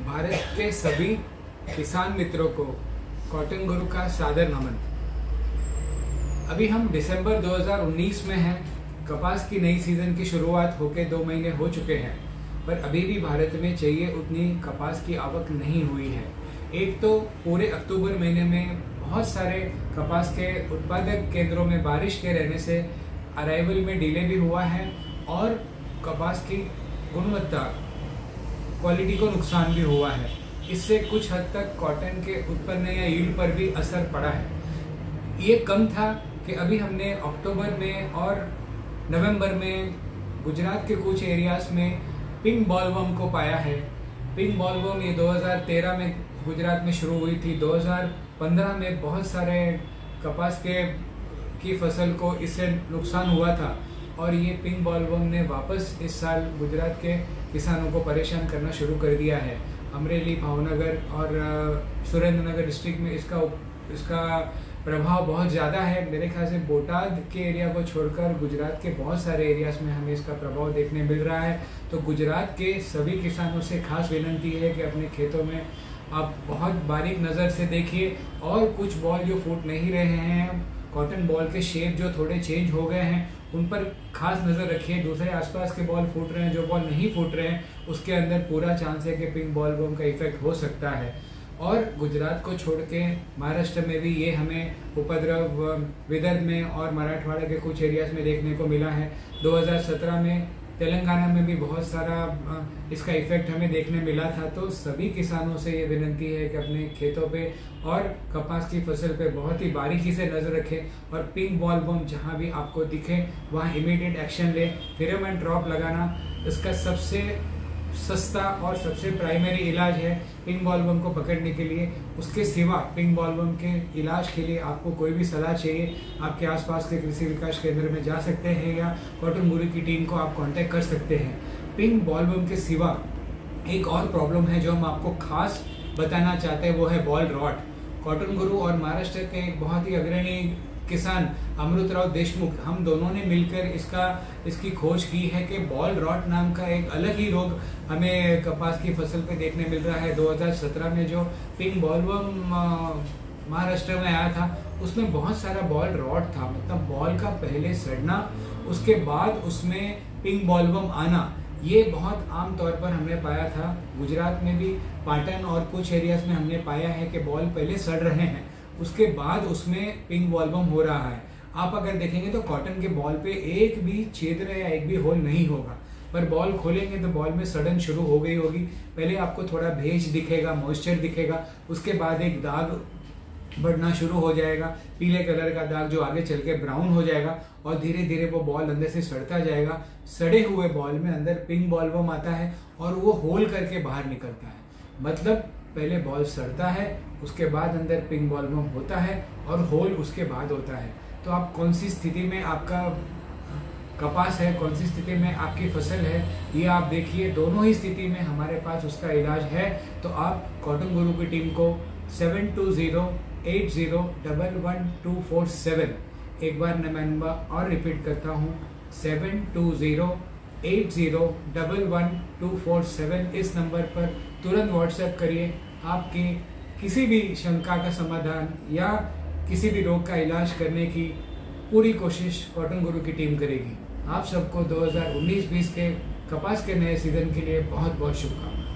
भारत के सभी किसान मित्रों को कॉटन गुरु का सादर नमन। अभी हम दिसंबर 2019 में हैं। कपास की नई सीजन की शुरुआत होके 2 महीने हो चुके हैं, पर अभी भी भारत में चाहिए उतनी कपास की आवक नहीं हुई है। एक तो पूरे अक्टूबर महीने में बहुत सारे कपास के उत्पादक केंद्रों में बारिश के रहने से अराइवल में डिले भी हुआ है और कपास की गुणवत्ता क्वालिटी को नुकसान भी हुआ है। इससे कुछ हद तक कॉटन के उत्पन्न या यील्ड पर भी असर पड़ा है। ये कम था कि अभी हमने अक्टूबर में और नवंबर में गुजरात के कुछ एरियाज में पिंक बॉलवर्म को पाया है। पिंक बॉलवर्म ये 2013 में गुजरात में शुरू हुई थी। 2015 में बहुत सारे कपास की फसल को इससे नुकसान हुआ था और ये पिंक बॉलवर्म ने वापस इस साल गुजरात के किसानों को परेशान करना शुरू कर दिया है। अमरेली, भावनगर और सुरेंद्रनगर डिस्ट्रिक्ट में इसका प्रभाव बहुत ज़्यादा है। मेरे ख्याल से बोटाद के एरिया को छोड़कर गुजरात के बहुत सारे एरियाज में हमें इसका प्रभाव देखने मिल रहा है। तो गुजरात के सभी किसानों से खास विनती है कि अपने खेतों में आप बहुत बारीक नज़र से देखिए और कुछ बॉल जो फूट नहीं रहे हैं, कॉटन बॉल के शेप जो थोड़े चेंज हो गए हैं, उन पर खास नज़र रखिए। दूसरे आसपास के बॉल फूट रहे हैं, जो बॉल नहीं फूट रहे हैं उसके अंदर पूरा चांस है कि पिंक बॉलवर्म का इफेक्ट हो सकता है। और गुजरात को छोड़ के महाराष्ट्र में भी ये हमें उपद्रव विदर्भ में और मराठवाड़ा के कुछ एरियाज में देखने को मिला है। 2017 में तेलंगाना में भी बहुत सारा इसका इफेक्ट हमें देखने मिला था। तो सभी किसानों से ये विनती है कि अपने खेतों पे और कपास की फसल पे बहुत ही बारीकी से नज़र रखें और पिंक बॉलवर्म जहाँ भी आपको दिखे वहाँ इमीडिएट एक्शन ले। फेरोमोन ड्रॉप लगाना इसका सबसे सस्ता और सबसे प्राइमरी इलाज है पिंक बॉलवर्म को पकड़ने के लिए। उसके सिवा पिंक बॉलवर्म के इलाज के लिए आपको कोई भी सलाह चाहिए, आपके आसपास के कृषि विकास केंद्र में जा सकते हैं या कॉटन गुरु की टीम को आप कांटेक्ट कर सकते हैं। पिंक बॉलवर्म के सिवा एक और प्रॉब्लम है जो हम आपको खास बताना चाहते हैं, वो है बॉल रॉट। कॉटन गुरु और महाराष्ट्र के एक बहुत ही अग्रणी किसान अमृतराव देशमुख, हम दोनों ने मिलकर इसकी खोज की है कि बॉल रॉट नाम का एक अलग ही रोग हमें कपास की फसल पे देखने मिल रहा है। 2017 में जो पिंक बॉलवर्म महाराष्ट्र में आया था उसमें बहुत सारा बॉल रॉट था, मतलब बॉल का पहले सड़ना उसके बाद उसमें पिंक बॉलवर्म आना, ये बहुत आम तौर पर हमने पाया था। गुजरात में भी पाटन और कुछ एरियाज में हमने पाया है कि बॉल पहले सड़ रहे हैं, उसके बाद उसमें पिंक बॉलवर्म हो रहा है। आप अगर देखेंगे तो कॉटन के बॉल पे एक भी छिद्र या एक भी होल नहीं होगा, पर बॉल खोलेंगे तो बॉल में सड़न शुरू हो गई होगी। पहले आपको थोड़ा भेज दिखेगा, मॉइस्चर दिखेगा, उसके बाद एक दाग बढ़ना शुरू हो जाएगा, पीले कलर का दाग जो आगे चल के ब्राउन हो जाएगा और धीरे धीरे वो बॉल अंदर से सड़ता जाएगा। सड़े हुए बॉल में अंदर पिंक बॉलवर्म आता है और वो होल करके बाहर निकलता है। मतलब पहले बॉल सड़ता है, उसके बाद अंदर पिंक बॉलवर्म होता है और होल उसके बाद होता है। तो आप कौन सी स्थिति में आपका कपास है, कौन सी स्थिति में आपकी फसल है, ये आप देखिए। दोनों ही स्थिति में हमारे पास उसका इलाज है। तो आप कॉटन गुरु की टीम को 7208011247, एक बार नंबर और रिपीट करता हूँ, 7208011247, इस नंबर पर तुरंत व्हाट्सएप करिए। आपकी किसी भी शंका का समाधान या किसी भी रोग का इलाज करने की पूरी कोशिश कॉटन गुरु की टीम करेगी। आप सबको 2019-20 के कपास के नए सीजन के लिए बहुत बहुत शुभकामनाएं।